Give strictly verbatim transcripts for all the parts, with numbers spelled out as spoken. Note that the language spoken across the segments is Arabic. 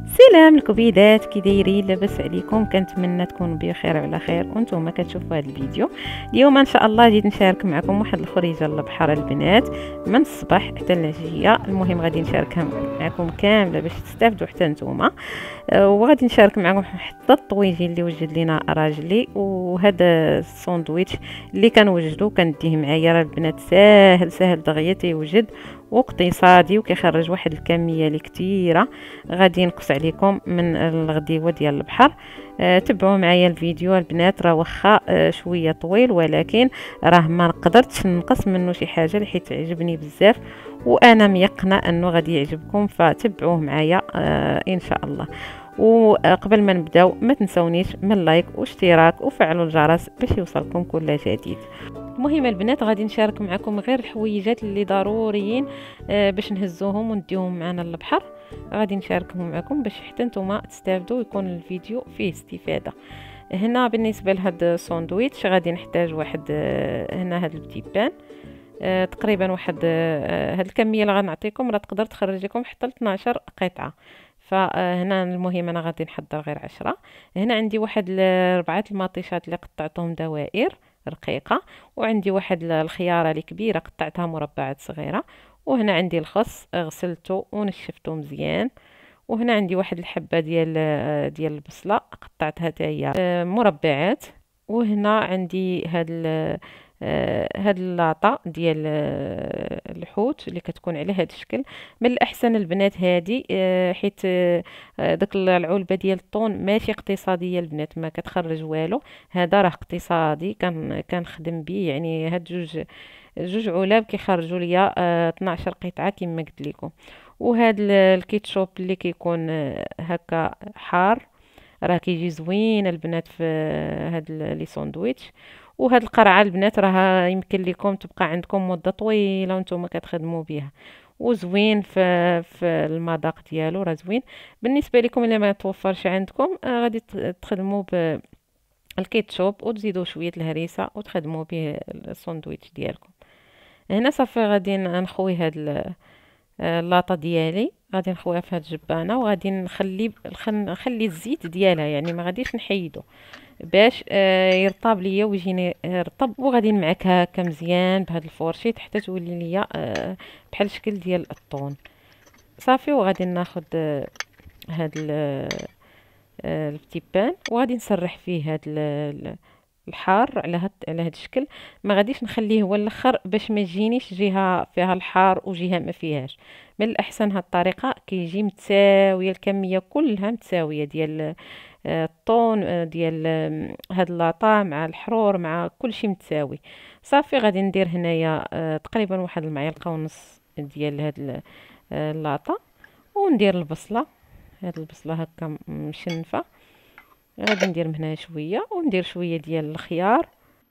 سلام الكبيدات، كي دايرين؟ لاباس عليكم؟ كنتمنى تكونوا بخير وعلى خير وانتم كتشوفوا هذا الفيديو. اليوم ان شاء الله جيت نشارك معكم واحد الخريجه للبحر البنات من الصباح حتى العشيه. المهم غادي نشاركها معكم كامله باش تستافدوا حتى نتوما، وغادي نشارك معكم حتى الطويجي اللي وجد لنا راجلي، وهذا الساندويتش اللي كنوجدو كنديه معايا. راه البنات ساهل ساهل دغيا تيوجد واقتصادي وكيخرج واحد الكميه اللي كثيره. غادي نقص عليكم من الغديوه ديال البحر. أه تبعوا معايا الفيديو البنات، راه واخا أه شويه طويل ولكن راه ما قدرتش نقص منه شي حاجه حيت عجبني بزاف وانا ميقنه انه غادي يعجبكم، فتبعوه معايا أه ان شاء الله. وقبل ما نبداو ما تنسونيش من لايك واشتراك وفعلوا الجرس باش يوصلكم كل جديد. المهم البنات غادي نشارك معكم غير الحويجات اللي ضروريين آه باش نهزوهم ونديهم معنا للبحر. غادي نشاركهم معكم باش حتى نتوما تستافدوا ويكون الفيديو فيه استفاده. هنا بالنسبه لهذا الساندويتش غادي نحتاج واحد آه هنا هذا البتي بان آه تقريبا واحد آه هاد الكميه اللي غنعطيكم راه تقدر تخرج لكم حتى ل اثناش قطعه. فهنا المهم انا غادي نحضر غير عشرة. هنا عندي واحد ربعه المطيشات اللي قطعتهم دوائر رقيقه، وعندي واحد الخياره اللي كبيره قطعتها مربعات صغيره، وهنا عندي الخس غسلته ونشفته مزيان، وهنا عندي واحد الحبه ديال ديال البصله قطعتها حتى هي مربعات، وهنا عندي هاد آه هاد اللاطه ديال آه الحوت اللي كتكون على هاد الشكل. من الاحسن البنات هادي آه حيت آه داك العلبه ديال الطون ماشي اقتصاديه البنات، ما كتخرج والو. هذا راه اقتصادي كان كنخدم به، يعني هاد جوج جوج علب كيخرجوا ليا آه اثناش قطعه كما قلت لكم. وهاد الكيتشوب اللي كيكون آه هكا حار راه كيجي زوين البنات في هاد لي ساندويتش. وهاد القرعه البنات راه يمكن لكم تبقى عندكم مده طويله وانتم كتخدموا بها، وزوين في في المذاق ديالو راه زوين. بالنسبه لكم اللي ما توفرش عندكم آه غادي تخدموا بالكيتشوب وتزيدوا شويه الهريسه وتخدموا به الساندويتش ديالكم. هنا صافي غادي نخوي هاد اللاطه ديالي، غادي نخويها في هاد الجبانه، وغادي نخلي نخلي الزيت ديالها، يعني ما غاديش نحيدو باش آه يرطب ليا ويجيني رطب. وغادي نمعكها هكا مزيان بهاد الفورشيط حتى تولي ليا آه بحال الشكل ديال الطون صافي. وغادي ناخذ آه هاد آه البتي بان وغادي نسرح فيه هاد الحار على هاد على هاد الشكل. ما غاديش نخليه هو الاخر باش ما تجينيش جهه فيها الحار وجهه ما فيهاش. من الاحسن هاد الطريقه كيجي متساويه، الكميه كلها متساويه ديال الطون ديال هاد اللاطه مع الحرور مع كل شيء متساوي صافي. غادي ندير هنايا تقريبا واحد المعلقه ونص ديال هاد اللاطه، وندير البصله، هاد البصله هكا مشنفه غادي ندير من هنا شويه، وندير شويه ديال الخيار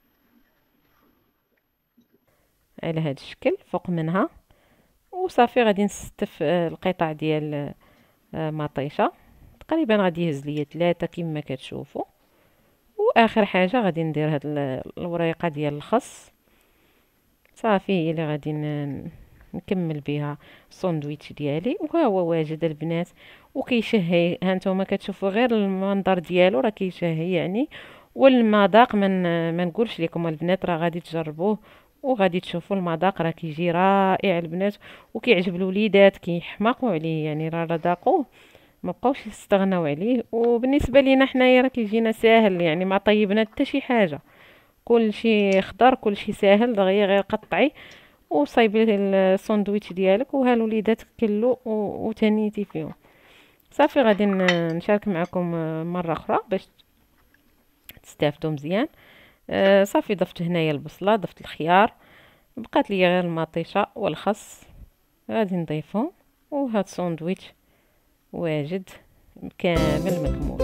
على هاد الشكل فوق منها، وصافي غادي نستف القطع ديال مطيشه تقريبا غادي يهز ليا ثلاثه كما كتشوفوا. واخر حاجه غادي ندير هاد الوريقه ديال الخس صافي، هي اللي غادي نكمل بها الساندويتش ديالي. وها هو واجد البنات وكيشهي، ها نتوما كتشوفوا غير المنظر ديالو راه كيشهي يعني. والمذاق من ما نقولش لكم البنات، راه غادي تجربوه وغادي تشوفوا المذاق راه كيجي رائع البنات وكيعجب الوليدات كيحماقوا عليه، يعني راه ذاقوه ما بقاوش يستغناو عليه. وبالنسبه لينا حنايا راه كيجينا ساهل، يعني ما طيبنا حتى شي حاجه، كل شيء خضر كل شيء ساهل دغيا غير قطعي وصايبي الساندويتش ديالك وها الوليدات كلوا وتنيتي فيهم صافي. غادي نشارك معكم مره اخرى باش تستافدوا مزيان. آه صافي ضفت هنايا البصله، ضفت الخيار، بقات لي غير المطيشه والخس غادي نضيفهم، وهاد الساندويتش واجد كامل مكمول.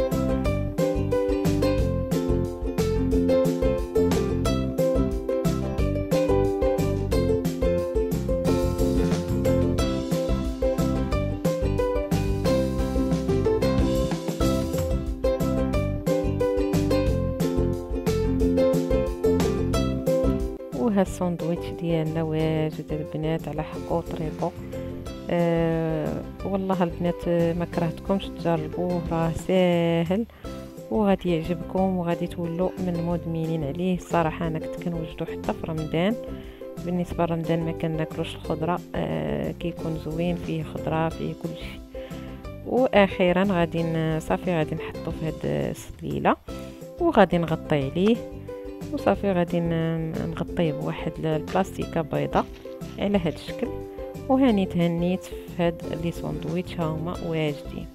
وها الساندويتش ديالنا واجد البنات على حقه وطريقه أه والله البنات ما كرهتكمش تجربوه، راه ساهل وغادي يعجبكم وغادي تولوا من مدمنين عليه. الصراحه انا كنت كنوجدو حتى في رمضان. بالنسبه لرمضان ما كناكلوش الخضره، أه كيكون زوين، فيه خضره فيه كلشي. واخيرا غادي صافي غادي نحطو في هاد السليله وغادي نغطي عليه، وصافي غادي نغطيه بواحد البلاستيكه بيضه على هاد الشكل. وهاني تهنيت في هاد لي ساندويتش هما واجدين.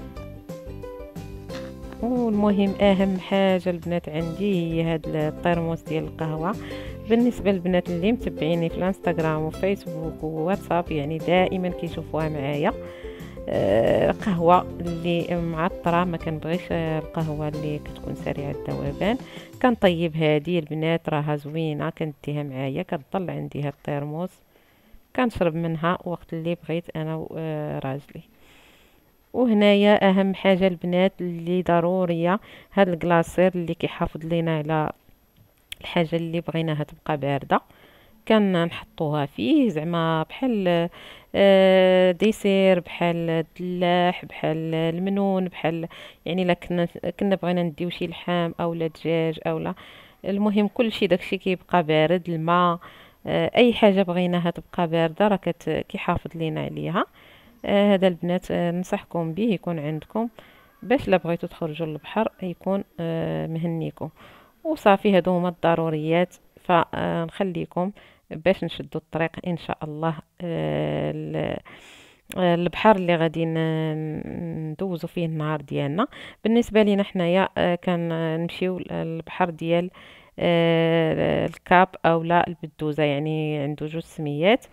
والمهم اهم حاجه البنات عندي هي هاد الطرموس ديال القهوه. بالنسبه للبنات اللي متبعيني في الانستغرام وفيسبوك وواتساب يعني دائما كيشوفوها معايا، أه قهوه اللي معطره، ما كنبغيش القهوه اللي كتكون سريعه الذوبان. كنطيب هذه البنات راها زوينه، كنديها معايا كتضل عندي هاد الطرموس، كنشرب منها وقت اللي بغيت انا وراجلي. وهنايا اهم حاجه البنات اللي ضروريه هاد الكلاصير اللي كيحافظ لينا على الحاجه اللي بغيناها تبقى بارده. كان نحطوها فيه زعما بحال آه ديسير، بحال الدلاح، بحال المنون، بحال يعني لا كنا كنا بغينا نديو شي لحام اولا دجاج اولا، المهم كل شيء داكشي كيبقى بارد. الماء آه اي حاجه بغيناها تبقى بارده راه كيحافظ لينا عليها. آه هذا البنات آه ننصحكم به يكون عندكم باش لا بغيتو تخرجوا للبحر يكون آه مهنيكم. وصافي هادو هما الضروريات، فنخليكم باش نشدوا الطريق ان شاء الله آه البحر اللي غادي ندوزو فيه النهار ديالنا. بالنسبه لينا حنايا آه كان نمشيو للبحر ديال آه الكاب اولا البدوزه، يعني عنده جوج سميات.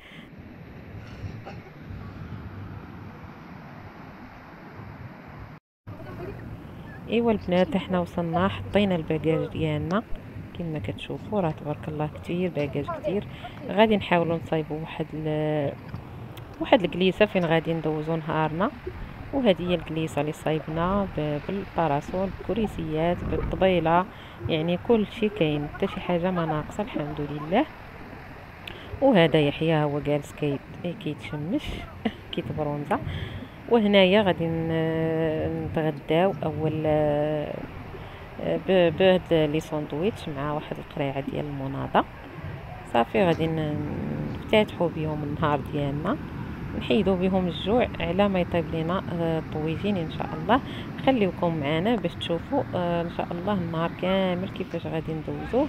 ايوا البنات احنا وصلنا، حطينا الباكاج ديالنا كما كتشوفوا، راه تبارك الله كتير باكاج كتير. غادي نحاولوا نصايبوا واحد ل... واحد الكليسه فين غادي ندوزو نهارنا. وهذه هي الكليسه اللي صايبنا ب... بالباراسول، بالكريسيات، بالطبيله، يعني كل شيء كاين، حتى شي حاجه ما ناقصه الحمد لله. وهذا يحيى هو جالس كيت كيتشمش كيتبرونزا. وهنايا غادي نتغداو اول بهاد لي ساندويتش مع واحد القريعه ديال المناضه. صافي غادي نفتتحوا بهم النهار ديالنا، نحيدوا بهم الجوع على ما يطيب لينا الطويجين ان شاء الله. خليوكم معنا باش تشوفوا ان شاء الله النهار كامل كيفاش غادي ندوزوه،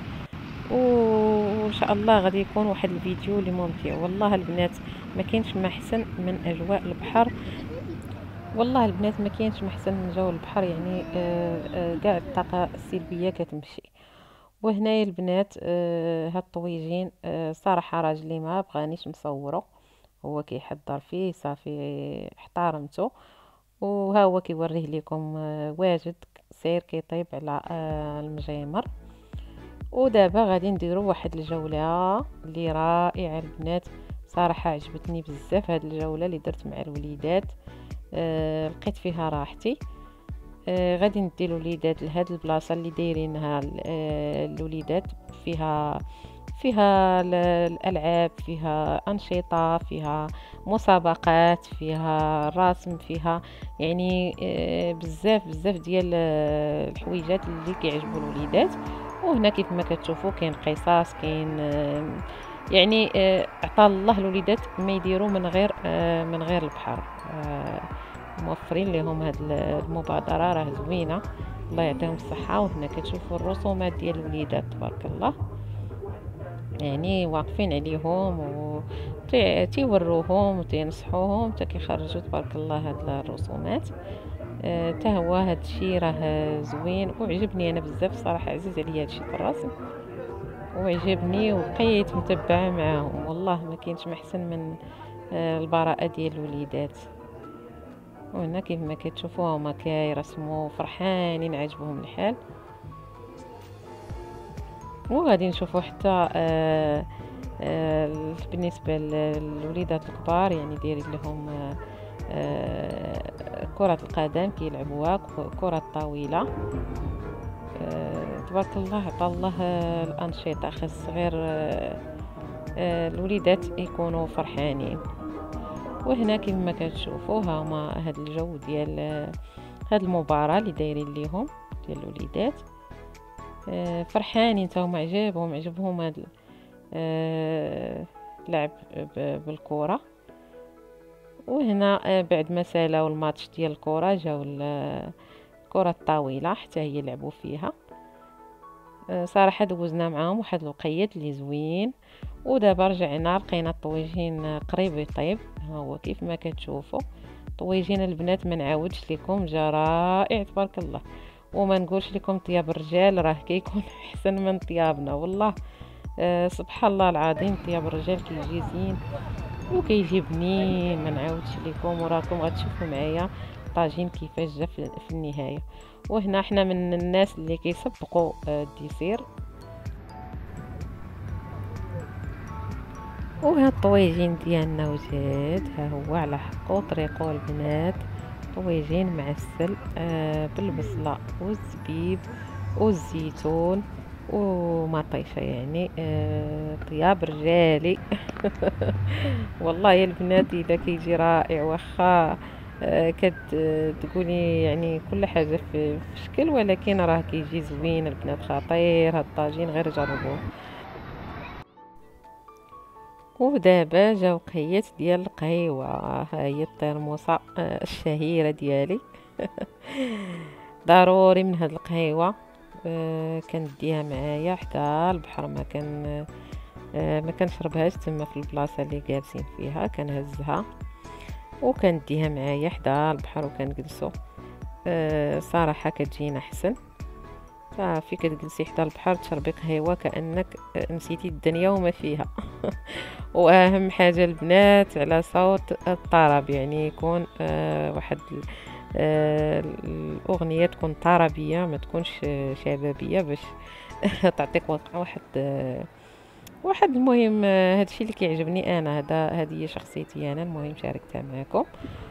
وان شاء الله غادي يكون واحد الفيديو اللي ممتع. والله البنات ما كاينش ما احسن من اجواء البحر، والله البنات ما كاينش محسن من جو البحر، يعني كاع الطاقه السلبيه كتمشي. وهنايا البنات آه هاد الطويجين آه صراحه راجلي ما بغانيش نصورو، هو كيحضر فيه صافي احترمته، وها هو كيوريه لكم آه واجد سير كيطيب على آه المجمر. ودابا غادي نديرو واحد الجوله اللي رائعه البنات، صراحه عجبتني بزاف هاد الجوله اللي درت مع الوليدات. آه لقيت فيها راحتي. آه غادي ندي الوليدات لهاد البلاصه اللي دايرينها آه الوليدات، فيها فيها الالعاب، فيها انشطه، فيها مسابقات، فيها رسم، فيها يعني آه بزاف بزاف ديال آه الحويجات اللي كيعجبوا الوليدات. وهنا كيف ما كتشوفوا كاين قصص، كاين آه يعني آه عطا الله الوليدات ما يديروا من غير آه من غير البحر. آه موفرين لهم هاد المبادره راه زوينه، الله يعطيهم الصحه. وهنا كتشوفوا الرسومات ديال الوليدات تبارك الله، يعني واقفين عليهم وتيوروهم وتنصحوهم حتى كيخرجوا تبارك الله هاد الرسومات. أه تا هو هاد الشيء راه زوين وعجبني انا بزاف صراحه، عزيز عليا هاد الشيء الرسم وعجبني وبقيت متبعه معاهم. والله ما كاينش محسن من أه البراءه ديال الوليدات. وهنا كيف ما كتشوفوا هما كيرسموا فرحانين عاجبهم الحال. وغادي نشوفوا حتى آه آه بالنسبه للوليدات الكبار يعني دايرين لهم آه آه كره القدم كيلعبوها، كره الطاوله. آه تبارك الله عطا الله آه الانشطه، خاص غير آه آه الوليدات يكونوا فرحانين. وهنا كيف ما كتشوفوا ها هما هاد الجو ديال هاد المباراة اللي دايرين ليهم ديال الوليدات. آه فرحانين تا هما، عجبهم عجبهم هاد آه لعب بالكرة. وهنا آه بعد ما سالاو الماتش ديال الكرة جاو الكرة الطاولة حتى هي لعبوا فيها. آه صراحة دوزنا معاهم واحد الوقيت اللي زوين. ودابا رجعنا لقينا الطويجين قريب يطيب، ها هو كيف ما كتشوفوا طويجين البنات ما نعاودش لكم، جا رائع تبارك الله. وما نقولش لكم طياب الرجال راه كيكون احسن من طيابنا والله. أه سبحان الله العظيم، طياب الرجال كيجي زين وكيجي بنين ما نعاودش لكم، وراكم غتشوفوا معايا طاجين كيفاش جا في النهايه. وهنا حنا من الناس اللي كيسبقوا أه الديسير. وها الطويجين ديالنا وجاد، ها هو على حقو طريقو البنات، طويجين معسل آه بالبصله والزبيب والزيتون ومطيشه، يعني آه طياب رجالي. والله يا البنات اذا كيجي رائع، واخا آه كتقولي يعني كل حاجه في, في شكل، ولكن راه كيجي زوين البنات، خطير هاد الطاجين، غير جربوه. ودابا جا وقيت ديال القهيوه، ها هي الترموسه الشهيره ديالي. ضروري من هاد القهيوه آه كنديها معايا حتى البحر، ما كان آه ما كنشربهاش تما في البلاصه اللي جالسين فيها، كنهزها وكنديها معايا حتى البحر وكنجلسوا. آه صراحه كتجينا احسن، صافي كتجلسي حدا البحر تشربي قهيوه كانك نسيتي الدنيا وما فيها. واهم حاجه البنات على صوت الطرب، يعني يكون آه واحد آه الاغنيه تكون طربيه ما تكونش شبابيه، باش تعطيك واحد آه واحد المهم. آه هادشي اللي كيعجبني انا، هذا هذه هي شخصيتي انا، المهم شاركتها معكم.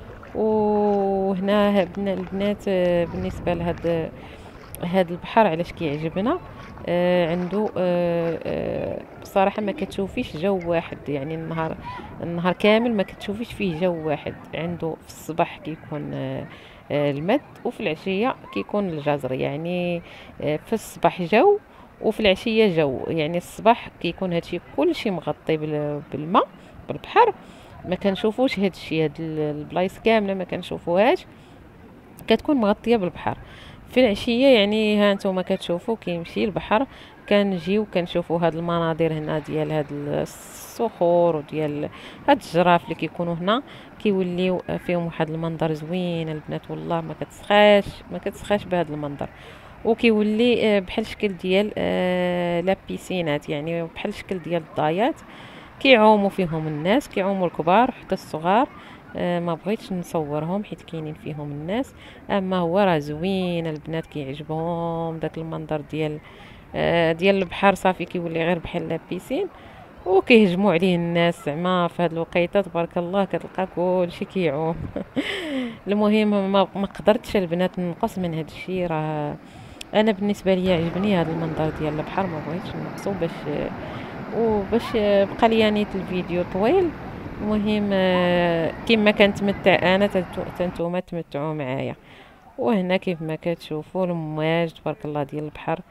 وهنا البنات آه بالنسبه لهاد هاد البحر علاش كيعجبنا، آه عنده آه آه بصراحه ما كتشوفيش جو واحد، يعني النهار النهار كامل ما كتشوفيش فيه جو واحد. عنده في الصباح كيكون آه آه المد، وفي العشيه كيكون الجزر، يعني آه في الصباح جو وفي العشيه جو. يعني الصباح كيكون هادشي كلشي مغطي بالماء بالبحر، ما كنشوفوش هادشي، هاد البلايص كامله ما كنشوفوهاش، كتكون مغطيه بالبحر. في العشيه يعني ها نتوما كتشوفوا كيمشي البحر، كنجيو كنشوفوا هاد المناظر هنا ديال هاد الصخور وديال هاد الجراف اللي كيكونوا هنا، كيوليو فيهم واحد المنظر زوين البنات، والله ما كتسخاش ما كتسخاش بهذا المنظر. وكيولي بحال الشكل ديال آه لا بيسينات، يعني بحال الشكل ديال الضايات كيعوموا فيهم الناس، كيعوموا الكبار حتى الصغار. آه ما بغيتش نصورهم حيت كاينين فيهم الناس، اما هو راه زوين البنات كيعجبهم داك المنظر ديال آه ديال البحر، صافي كيولي غير بحال لابيسين، وكيهجموا عليه الناس. زعما في هاد الوقيته تبارك الله كتلقى كلشي كيعوم. المهم ما, ما قدرتش البنات ننقص من هاد الشيء، راه انا بالنسبه لي عجبني هذا المنظر ديال البحر، ما بغيتش نقصو باش وباش بقى لي نيت الفيديو طويل. المهم كما كنتمتع انا تنتوما تمتعوا معايا. وهنا كيف ما كتشوفوا المواج تبارك الله ديال البحر،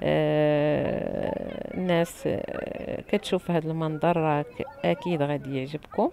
آه الناس آه كتشوف هذا المنظر راه اكيد غادي يعجبكم.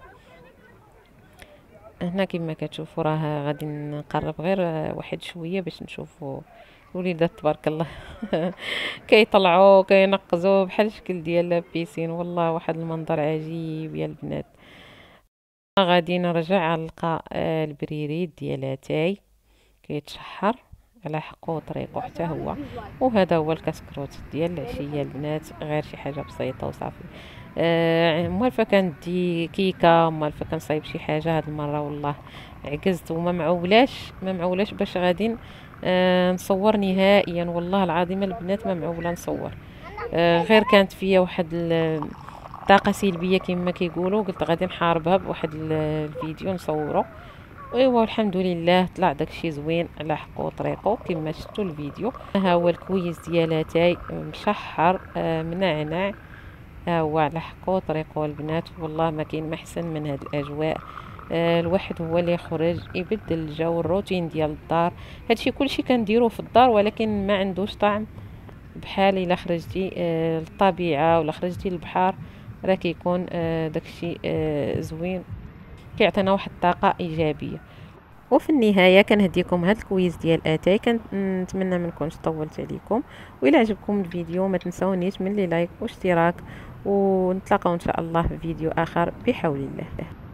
هنا كما كتشوفوا راه غادي نقرب غير واحد شويه باش نشوفوا الوليدات تبارك الله. كيطلعوا كينقزوا بحال الشكل ديال لابيسين، والله واحد المنظر عجيب يا البنات. غادي نرجع نلقى البريريد ديال اتاي كيتشحر على حقه طريقه حتى هو. وهذا هو الكسكروت ديال العشيه البنات، غير شي حاجه بسيطه وصافي. آه موالفه كندي كيكه، موالفه كنصايب شي حاجه. هاد المره والله عجزت وما معولاش ما معولاش باش غادي آه نصور نهائيا، والله العظيم البنات ما معوله نصور. آه غير كانت فيا واحد طاقه سلبيه كما كيقولوا، قلت غادي نحاربها بواحد الفيديو نصوره. ايوا الحمد لله طلع داكشي زوين على حقه طريقه كما شفتوا الفيديو. ها هو الكويز ديالاتاي مشحر آه منعنع، ها هو على حقه طريقه البنات، والله ما كاين ما احسن من هاد الاجواء آه الواحد هو اللي يخرج يبدل الجو الروتين ديال الدار. هادشي كلشي كنديروه في الدار، ولكن ما عندوش طعم بحال الا خرجتي آه للطبيعه ولا خرجتي للبحر، راه كيكون آه داكشي آه زوين، كيعطينا واحد الطاقه ايجابيه. وفي النهايه كنهديكم هذا الكويز ديال اتاي، كنتمنى ما نكونش طولت عليكم، والى عجبكم الفيديو ما تنسونيش من لي لايك واشتراك، ونتلاقاو ان شاء الله في فيديو اخر بحول الله.